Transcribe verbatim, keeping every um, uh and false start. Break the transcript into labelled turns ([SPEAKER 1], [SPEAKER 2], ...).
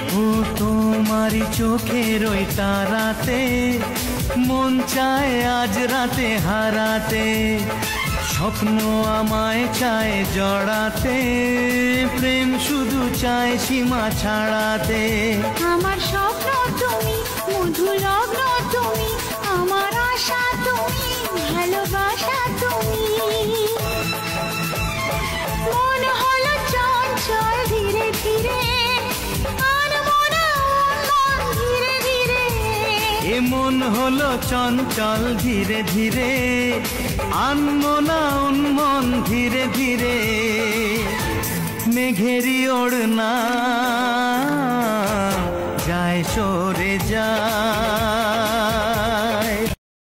[SPEAKER 1] ও তোমারই চোখের ওই তারাতে মন চায় আজ রাতে হারাতে, স্বপ্ন আমায় চায় জড়াতে, প্রেম শুধু চায় সীমা ছাড়াতে।
[SPEAKER 2] আমার স্বপ্ন তুমি, মধু লগ্ন তুমি, আমার আশা তুমি, ভালোবাসা তুমি। মন হলো চঞ্চল ধীরে ধীরে, ধীরে ধীরে।
[SPEAKER 1] এ মন হলো চঞ্চল ধীরে ধীরে, আনমনা উন্মন ধীরে ধীরে। মেঘেরি ওড়না যায় সরে যায়।